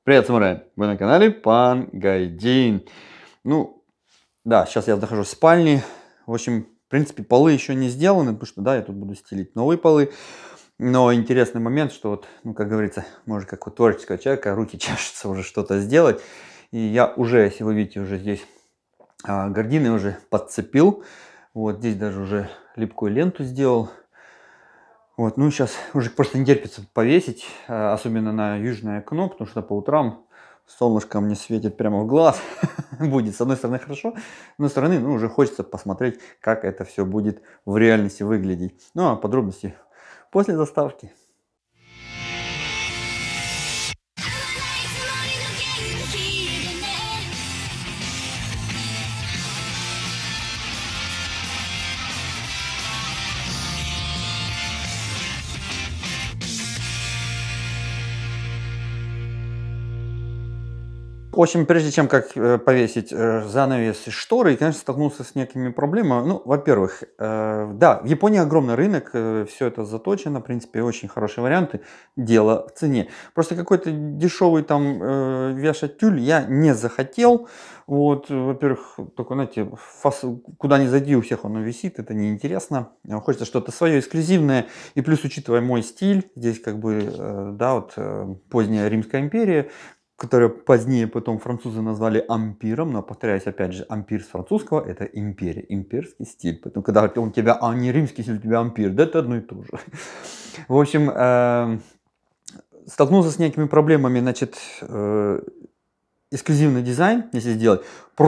Привет, самурай! Вы на канале Пан Гайдин. Ну, да, сейчас я нахожусь в спальне. В общем, в принципе, полы еще не сделаны, потому что, да, я тут буду стелить новые полы. Но интересный момент, что вот, ну, как говорится, может, как у творческого человека, руки чешутся уже что-то сделать. И я уже, если вы видите, уже здесь гардины уже подцепил. Вот здесь даже уже липкую ленту сделал. Вот, ну сейчас уже просто не терпится повесить, особенно на южное окно, потому что по утрам солнышко мне светит прямо в глаз. Будет, с одной стороны, хорошо, с другой стороны, ну, уже хочется посмотреть, как это все будет в реальности выглядеть. Ну, а подробности после заставки. В общем, прежде чем как повесить занавес и шторы, я, конечно, столкнулся с некими проблемами. Ну, во-первых, да, в Японии огромный рынок, все это заточено, в принципе, очень хорошие варианты. Дело в цене. Просто какой-то дешевый там вешать тюль я не захотел. Вот, во-первых, только, знаете, куда ни зайди, у всех оно висит, это неинтересно. Хочется что-то свое, эксклюзивное. И плюс, учитывая мой стиль, здесь как бы, да, вот поздняя Римская империя, которое позднее потом французы назвали ампиром, но, повторяюсь, опять же, ампир с французского — это империя, имперский стиль. Поэтому, когда у тебя не римский стиль, у тебя ампир, да, это одно и то же. В общем, столкнулся с некими проблемами, значит, эксклюзивный дизайн, если сделать,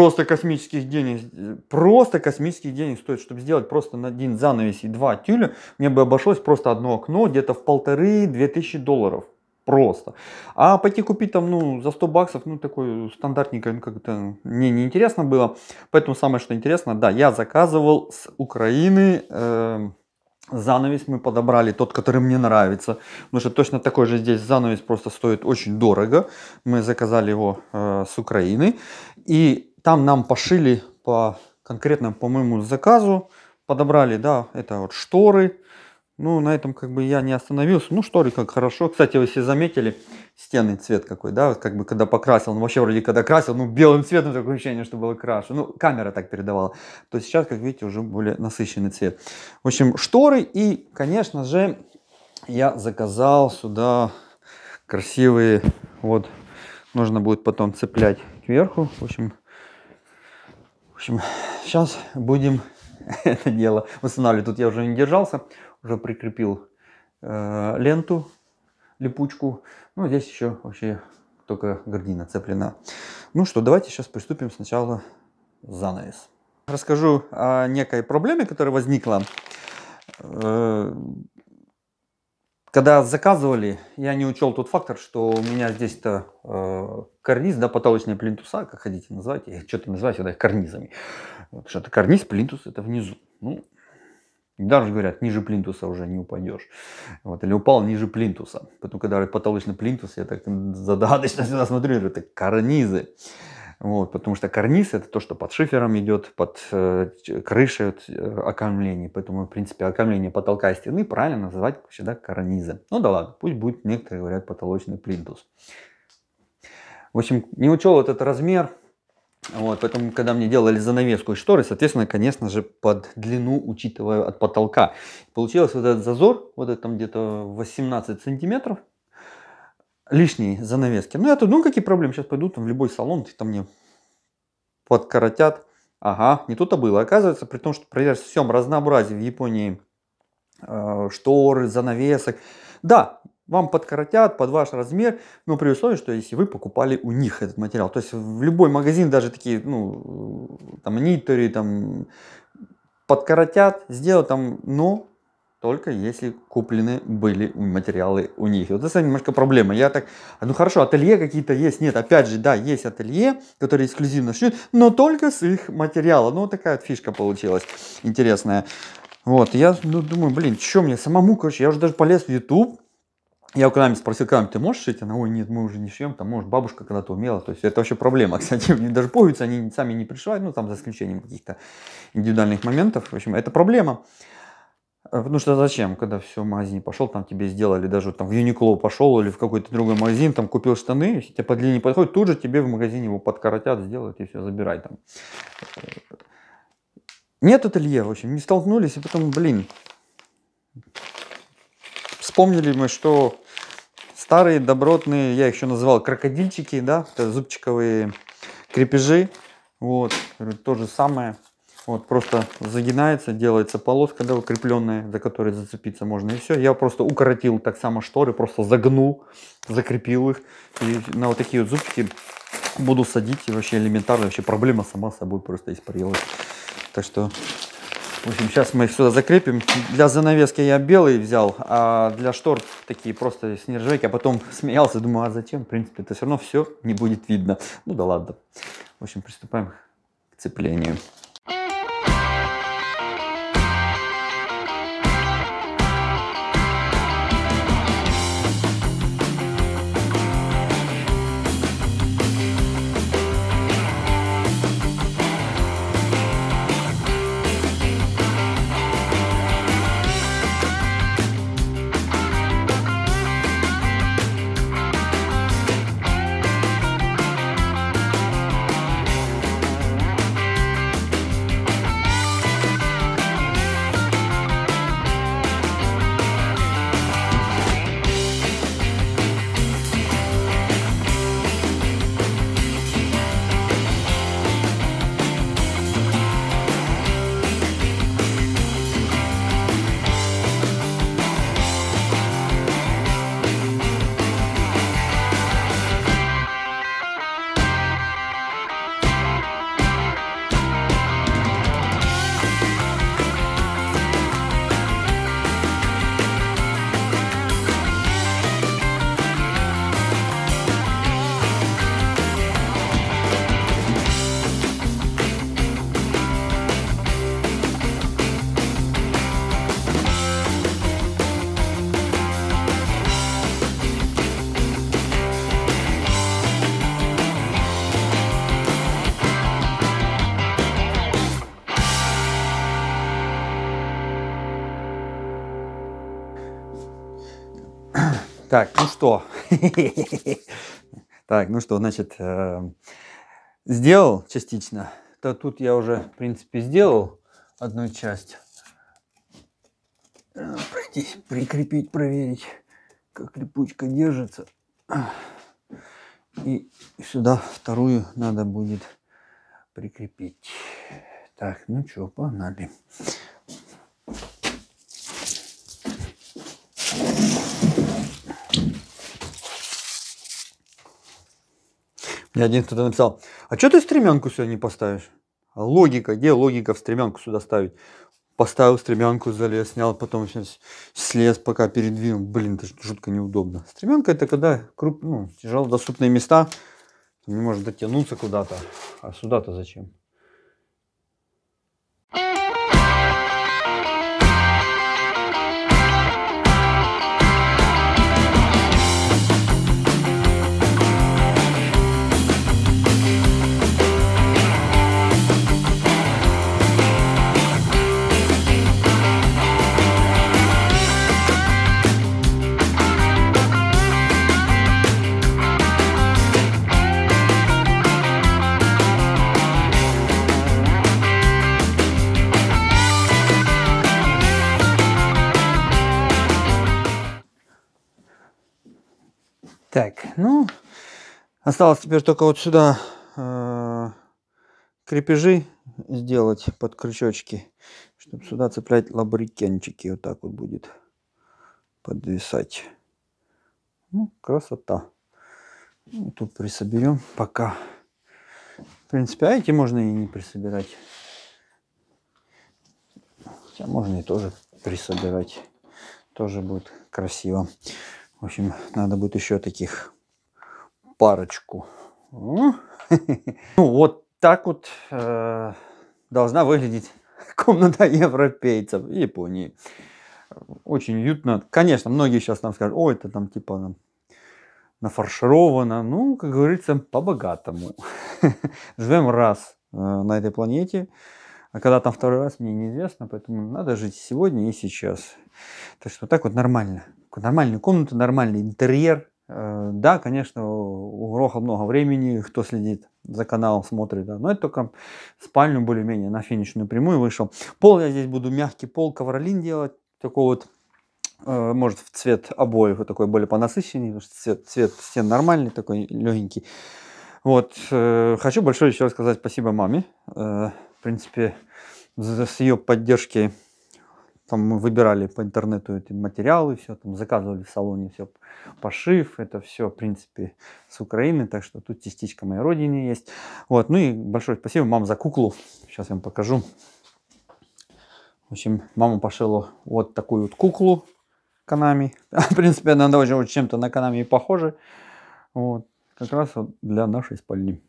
просто космических денег стоит, чтобы сделать просто на один занавес и два тюля, мне бы обошлось просто одно окно где-то в 1500–2000 долларов. Просто. А пойти купить там, ну, за 100 баксов, ну, такой стандартненько, ну, как-то мне неинтересно было. Поэтому самое, что интересно, да, я заказывал с Украины занавес, мы подобрали тот, который мне нравится. Потому что точно такой же здесь занавес просто стоит очень дорого. Мы заказали его с Украины. И там нам пошили по конкретному, по моему заказу. Подобрали, да, это вот шторы. Ну, на этом как бы я не остановился. Ну, шторы как хорошо. Кстати, вы все заметили, стенный цвет какой, да, вот как бы когда покрасил, ну, вообще вроде когда красил, ну, белым цветом такое ощущение, что было крашу. Ну, камера так передавала. То сейчас, как видите, уже более насыщенный цвет. В общем, шторы и, конечно же, я заказал сюда красивые, вот, нужно будет потом цеплять кверху. В общем, сейчас будем это дело восстанавливать. Тут я уже не держался, уже прикрепил ленту, липучку. Ну, здесь еще вообще только гардина цеплена. Ну что, давайте сейчас приступим сначала занавес. Расскажу о некой проблеме, которая возникла. Когда заказывали, я не учел тот фактор, что у меня здесь-то карниз, да, потолочные плинтуса, как хотите называть, я что-то называю всегда их карнизами. Потому что это карниз, плинтус это внизу. Ну, даже говорят, ниже плинтуса уже не упадешь. Вот, или упал ниже плинтуса. Поэтому, когда говорят потолочный плинтус, я так загадочно сюда смотрю, это карнизы. Вот, потому что карниз — это то, что под шифером идет, под крышей окаймление. Поэтому, в принципе, окаймление потолка и стены правильно называть всегда карнизы. Ну да ладно, пусть будет, некоторые говорят, потолочный плинтус. В общем, не учел вот этот размер. Вот, поэтому, когда мне делали занавеску и шторы, соответственно, конечно же, под длину, учитывая от потолка. Получилось вот этот зазор, вот это там где-то 18 сантиметров. Лишние занавески. Ну, я тут, ну, какие проблемы? Сейчас пойду там в любой салон, там мне подкоротят. Ага, не тут-то было. Оказывается, при том, что при всем разнообразии в Японии шторы, занавесок, да, вам подкоротят под ваш размер, но при условии, что если вы покупали у них этот материал. То есть в любой магазин, даже такие, ну, там, Нитори, там, подкоротят, сделают там, но только если куплены были материалы у них. Вот это немножко проблема. Я так, ну хорошо, ателье какие-то есть. Нет, опять же, да, есть ателье, которые эксклюзивно шьют, но только с их материала. Ну, вот такая вот фишка получилась интересная. Вот, я думаю, блин, что мне самому, короче, я уже даже полез в YouTube. Я у Ками спросил, Ками, ты можешь шить? Она, ой, нет, мы уже не шьем, там, может, бабушка когда-то умела. То есть это вообще проблема. Кстати, даже пуговицы они сами не пришивают, ну, там, за исключением каких-то индивидуальных моментов. В общем, это проблема. Потому что зачем, когда все в магазине пошел, там тебе сделали, даже там в Юникло пошел или в какой-то другой магазин, там купил штаны, если тебе по длине не подходит, тут же тебе в магазине его подкоротят, сделают и все, забирай там. Нет ателье, в общем, не столкнулись, и потом, блин, вспомнили мы, что старые добротные, я их еще называл крокодильчики, да, это зубчиковые крепежи, вот, то же самое. Вот, просто загинается, делается полоска, да, укрепленная, за которой зацепиться можно, и все. Я просто укоротил так само шторы, просто загнул, закрепил их. И на вот такие вот зубчики буду садить, и вообще элементарно, вообще проблема сама собой просто испарилась. Так что, в общем, сейчас мы их сюда закрепим. Для занавески я белый взял, а для штор такие просто с нержавейки. А потом смеялся, думаю, а зачем? В принципе, это все равно все не будет видно. Ну да ладно. В общем, приступаем к цеплению. Так, ну что? Так, ну что, значит, сделал частично. То тут я уже, в принципе, сделал одну часть. Пройтись, прикрепить, проверить, как липучка держится. И сюда вторую надо будет прикрепить. Так, ну что, погнали. Мне один кто-то написал, а что ты стремянку сюда не поставишь? А логика, где логика в стремянку сюда ставить? Поставил стремянку, залез, снял, потом сейчас слез, пока передвинул. Блин, это жутко неудобно. Стремянка это когда тяжелодоступные места, не может дотянуться куда-то. А сюда-то зачем? Так, ну, осталось теперь только вот сюда крепежи сделать под крючочки, чтобы сюда цеплять лабрикенчики. Вот так вот будет подвисать. Ну, красота. Ну, тут присоберем пока. В принципе, а эти можно и не присобирать. Хотя можно и тоже присобирать. Тоже будет красиво. В общем, надо будет еще таких парочку. Ну, вот так вот должна выглядеть комната европейцев в Японии. Очень уютно. Конечно, многие сейчас нам скажут, ой, это там типа нафаршировано. Ну, как говорится, по-богатому. Живем раз на этой планете. А когда там второй раз, мне неизвестно, поэтому надо жить сегодня и сейчас. Так что так вот нормально. Нормальная комната, нормальный интерьер. Да, конечно, у Гроха много времени, кто следит за каналом, смотрит, да. Но это только спальню более-менее на финишную прямую вышел. Пол я здесь буду мягкий пол, ковролин делать. Такой вот, может, в цвет обоев, вот такой более понасыщенный, потому что цвет стен нормальный, такой легенький. Вот, хочу большое еще раз сказать спасибо маме. В принципе, с ее поддержки там мы выбирали по интернету эти материалы, все там заказывали в салоне, все пошив, это все, в принципе, с Украины, так что тут частичка моей родины есть. Вот, ну и большое спасибо, мам, за куклу. Сейчас я вам покажу. В общем, мама пошила вот такую вот куклу Konami. В принципе, она даже чем-то на Konami похожа. Вот, как раз вот для нашей спальни.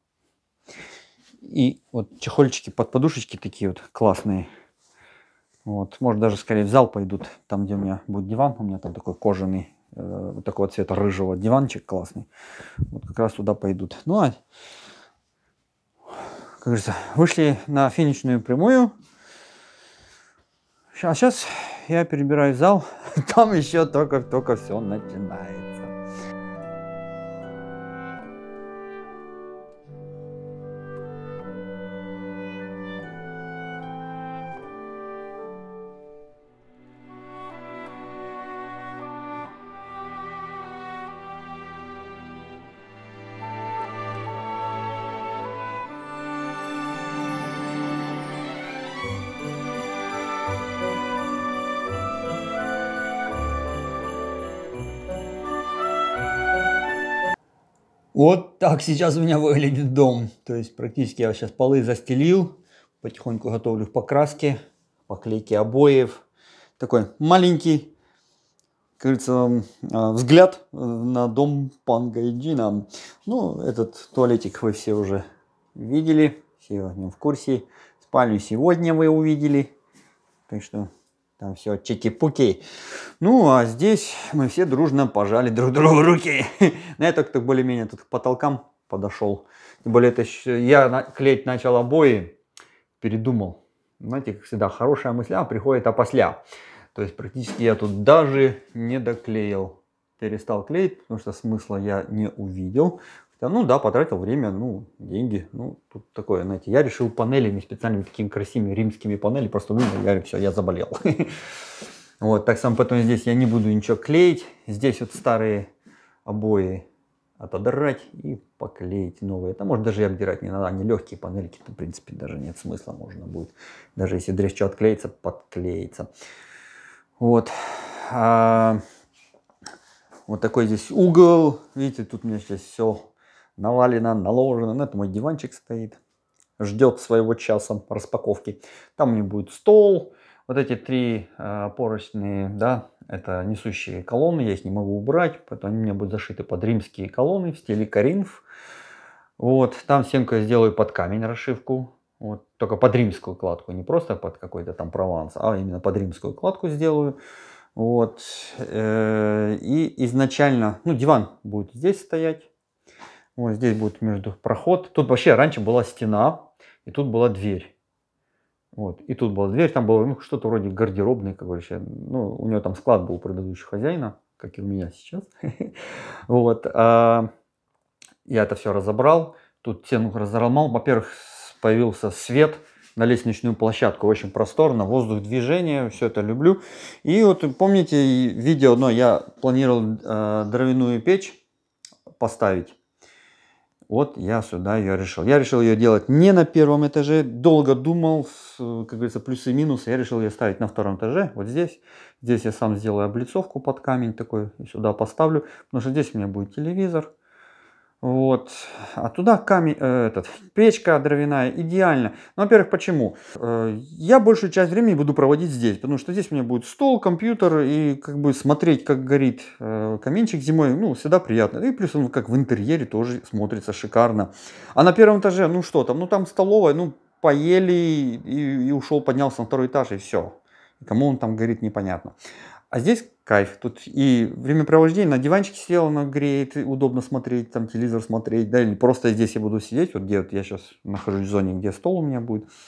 И вот чехольчики под подушечки такие вот классные. Вот, может даже скорее в зал пойдут, там где у меня будет диван, у меня там такой кожаный, вот такого цвета рыжего диванчик классный. Вот как раз туда пойдут. Ну а, как говорится, вышли на финишную прямую. А сейчас я перебираю зал, там еще только все начинается. Вот так сейчас у меня выглядит дом. То есть практически я сейчас полы застелил, потихоньку готовлю к покраске, поклейке обоев. Такой маленький, как говорится, взгляд на дом Пан Гайджина. Ну, этот туалетик вы все уже видели, все о нем в курсе. Спальню сегодня вы увидели. Так что там все чики-пуки. Ну, а здесь мы все дружно пожали друг другу руки. На это как-то более-менее тут к потолкам подошел. Тем более, это я клеить начал обои, передумал. Знаете, как всегда, хорошая мысля приходит опосля. То есть, практически я тут даже не доклеил. Перестал клеить, потому что смысла я не увидел. Хотя, ну да, потратил время, ну, деньги. Ну, тут такое, знаете, я решил панелями, специальными такими красивыми римскими панелями, просто я заболел. Вот, так само потом здесь я не буду ничего клеить. Здесь вот старые обои отодрать и поклеить новые. Это может даже и обдирать не надо, они легкие панельки, в принципе даже нет смысла, можно будет. Даже если древчо отклеится, подклеится. Вот. Вот такой здесь угол. Видите, тут у меня сейчас все навалено, наложено. Это мой диванчик стоит. Ждет своего часа распаковки. Там у меня будет стол. Вот эти три поручные, да, это несущие колонны. Я их не могу убрать, поэтому они у меня будут зашиты под римские колонны в стиле Коринф. Вот. Там стенку я сделаю под камень расшивку. Вот. Только под римскую кладку. Не просто под какой-то там Прованс, а именно под римскую кладку сделаю. Вот. И изначально, ну, диван будет здесь стоять. Вот здесь будет между проход. Тут вообще раньше была стена, и тут была дверь. Вот. И тут была дверь, там было, ну, что-то вроде гардеробной, как говорится. Ну, у него там склад был у предыдущего хозяина, как и у меня сейчас. Вот. Я это все разобрал. Тут стену разломал. Во-первых, появился свет на лестничную площадку. Очень просторно, воздух, движение, все это люблю. И вот помните видео одно, я планировал дровяную печь поставить. Вот я сюда ее решил. Я решил ее делать не на первом этаже. Долго думал, как говорится, плюсы и минусы. Я решил ее ставить на втором этаже. Вот здесь. Здесь я сам сделаю облицовку под камень такой. И сюда поставлю. Потому что здесь у меня будет телевизор. Вот. А туда камень, печка дровяная, идеально. Ну, во-первых, почему? Я большую часть времени буду проводить здесь, потому что здесь у меня будет стол, компьютер, и как бы смотреть, как горит каминчик зимой, ну, всегда приятно. И плюс он как в интерьере тоже смотрится шикарно. А на первом этаже, ну что там, ну там столовая, ну поели и ушел, поднялся на второй этаж, и все. Кому он там горит, непонятно. А здесь кайф. Тут и времяпровождение, на диванчике сел, оно греет, удобно смотреть, там телевизор смотреть, да, или просто здесь я буду сидеть, вот где вот я сейчас нахожусь в зоне, где стол у меня будет.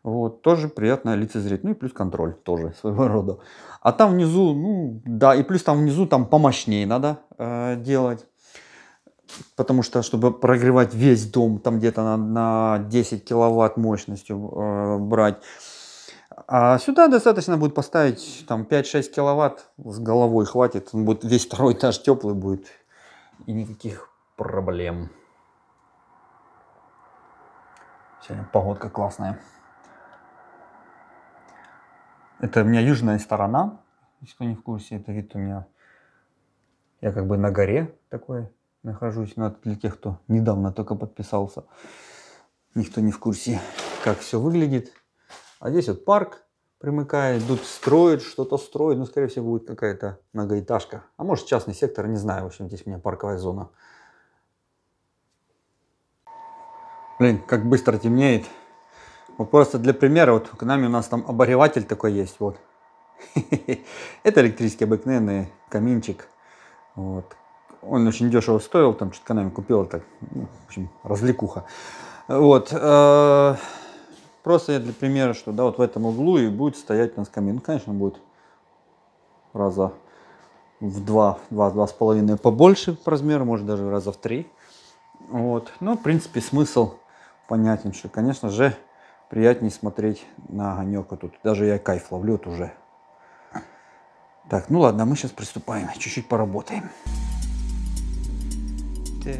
Вот, тоже приятно лицезреть. Ну и плюс контроль тоже своего рода. А там внизу, ну да, и плюс там внизу там помощнее надо делать. Потому что, чтобы прогревать весь дом, там где-то на 10 киловатт мощностью брать. А сюда достаточно будет поставить там 5-6 киловатт, с головой хватит. Он будет, весь второй этаж теплый будет. И никаких проблем. Сегодня погодка классная. Это у меня южная сторона, если кто не в курсе. Это вид у меня, я как бы на горе такой нахожусь. Но это для тех, кто недавно только подписался. Никто не в курсе, как все выглядит. А здесь вот парк примыкает, тут строят, что-то строят. Ну, скорее всего, будет какая-то многоэтажка. А может, частный сектор, не знаю. В общем, здесь у меня парковая зона. Блин, как быстро темнеет. Вот просто для примера, вот к нами у нас там обогреватель такой есть, вот. Это электрический обыкновенный каминчик. Вот. Он очень дешево стоил, там что-то Konami купил, так, в общем, развлекуха. Вот. Просто для примера, что да, вот в этом углу и будет стоять у нас камин. Ну, конечно, будет раза в 2-2,5 побольше по размеру, может даже раза в 3. Вот. Но, в принципе, смысл понятен, что, конечно же, приятнее смотреть на огонек. Вот тут даже я кайф ловлю вот уже. Так, ну ладно, мы сейчас приступаем, чуть-чуть поработаем. Так.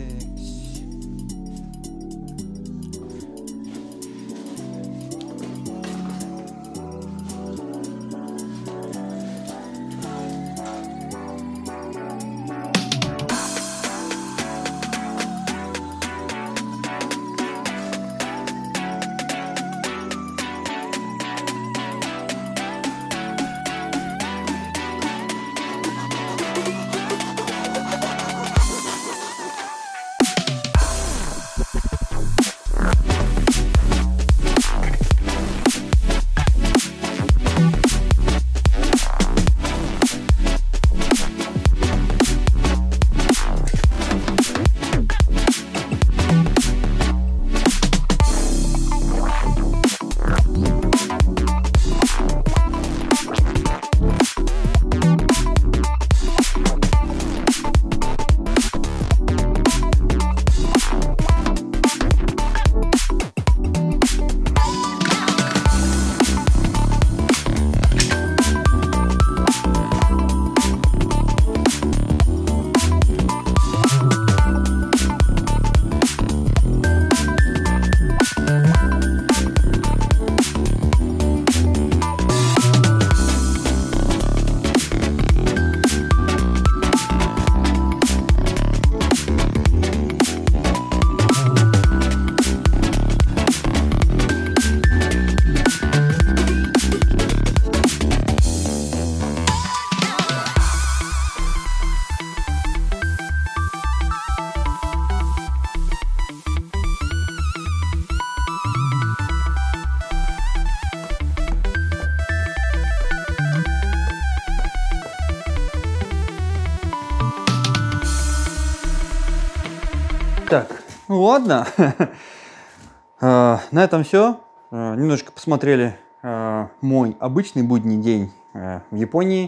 Так, ну ладно. На этом все. Немножко посмотрели мой обычный будний день в Японии.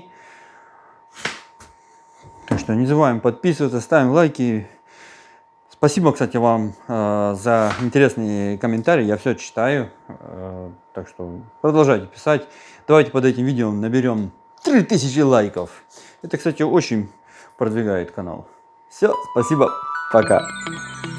Так что не забываем подписываться, ставим лайки. Спасибо, кстати, вам за интересные комментарии. Я все читаю. Так что продолжайте писать. Давайте под этим видео наберем 3000 лайков. Это, кстати, очень продвигает канал. Все, спасибо, пока.